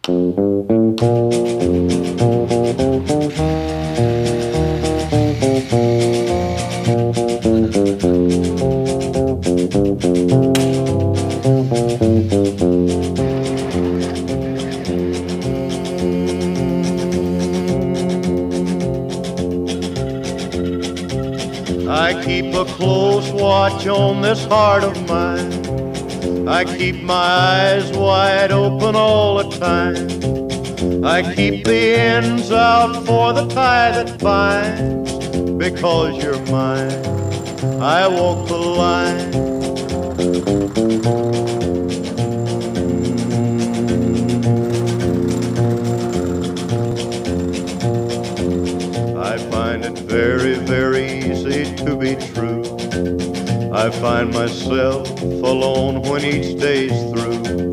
I keep a close watch on this heart of mine. I keep my eyes wide open all the time. I keep the ends out for the tie that binds. Because you're mine, I walk the line. I find it very, very easy to be true. I find myself alone when each day's through.